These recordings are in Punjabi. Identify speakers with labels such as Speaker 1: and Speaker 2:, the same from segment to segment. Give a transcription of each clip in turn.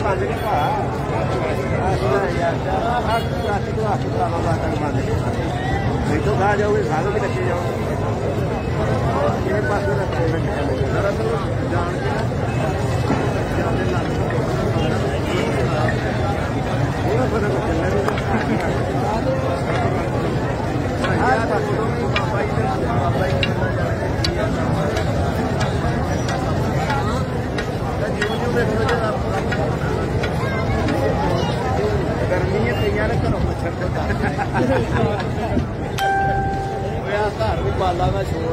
Speaker 1: नहीं तो खा जाओगे खाने भी रखे जाओ ये पास जान गर्मी है तैयार करो घर भी बाला का छोड़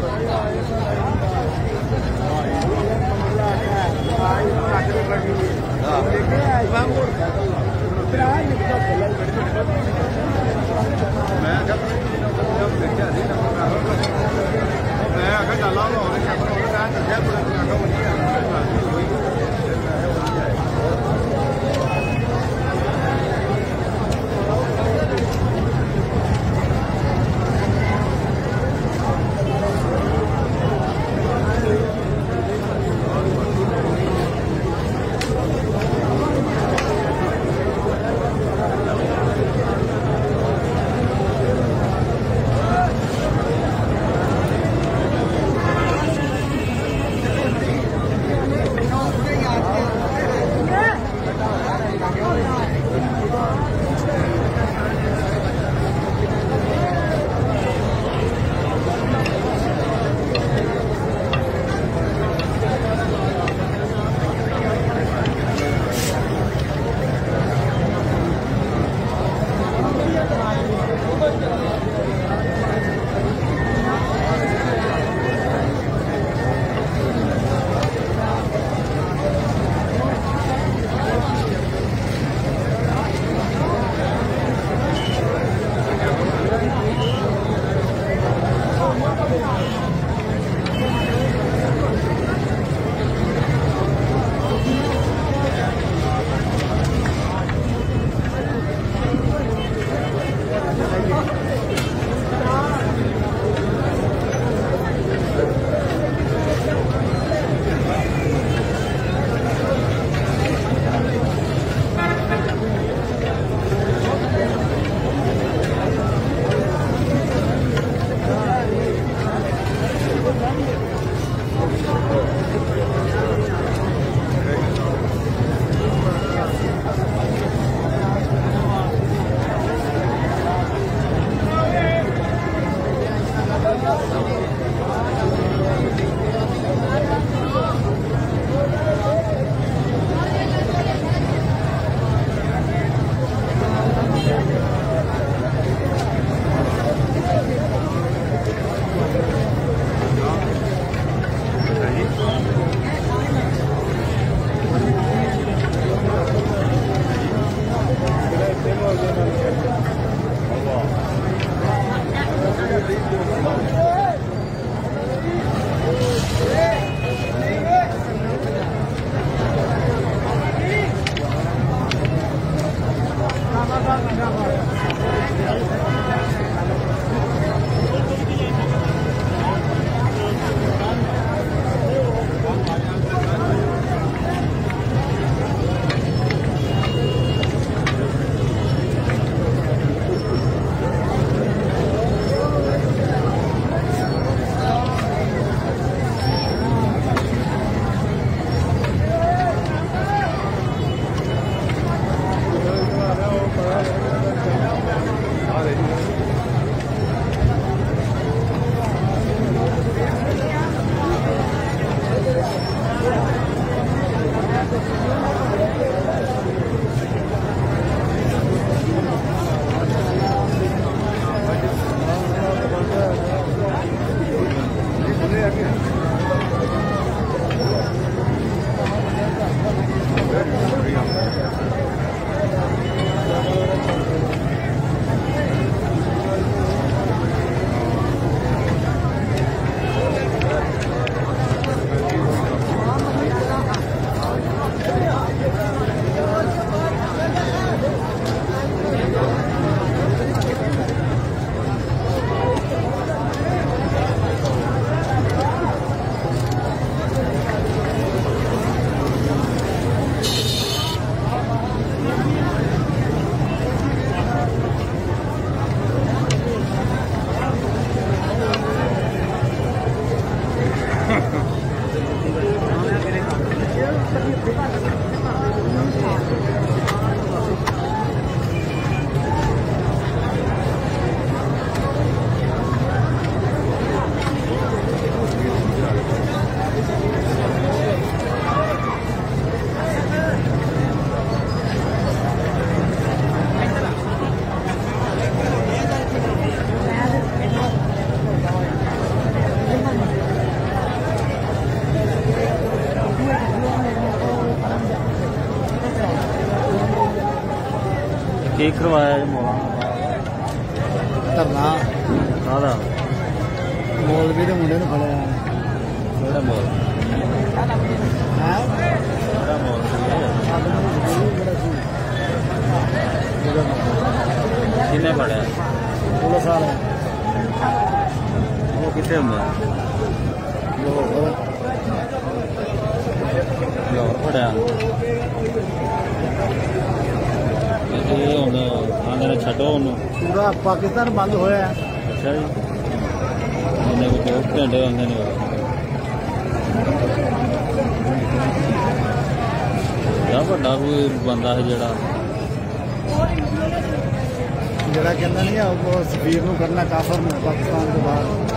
Speaker 1: ਕੀ ਕਰਵਾਇਆ ਜੀ ਮੋਲਾ
Speaker 2: ਧਰਨਾ
Speaker 1: ਕਾਹਦਾ
Speaker 2: ਮੌਲਵੀ ਦੇ ਮੁੰਡੇ ਨੂੰ ਫੜਿਆ
Speaker 1: ਕਿਹੜਾ ਮੋਲ
Speaker 2: ਹੈ
Speaker 1: ਕਿਹੜਾ ਮੋਲ ਕਿੰਨੇ ਫੜਿਆ
Speaker 2: 16 ਸਾਲ
Speaker 1: ਉਹ ਕਿੱਥੇ ਹੁੰਦਾ ਲਾਹੌਰ ਫੜਿਆ ਇਹ ਹੁਣ ਆਂਦੇ ਨੇ ਛੱਡੋ ਉਹਨੂੰ
Speaker 2: ਪੂਰਾ ਪਾਕਿਸਤਾਨ ਬੰਦ ਹੋਇਆ
Speaker 1: ਅੱਛਾ ਜੀ ਉਹਨੇ ਕੋਈ 2 ਘੰਟੇ ਹੁੰਦੇ ਨੇ ਜਾਂ ਵੱਡਾ ਕੋਈ ਬੰਦਾ ਹੈ ਜਿਹੜਾ
Speaker 2: ਕਹਿੰਦਾ ਨਹੀਂ ਉਹ ਸਫੀਰ ਨੂੰ ਕਰਨਾ ਕਾਫਰ ਨੂੰ ਪਾਕਿਸਤਾਨ ਤੋਂ ਬਾਹਰ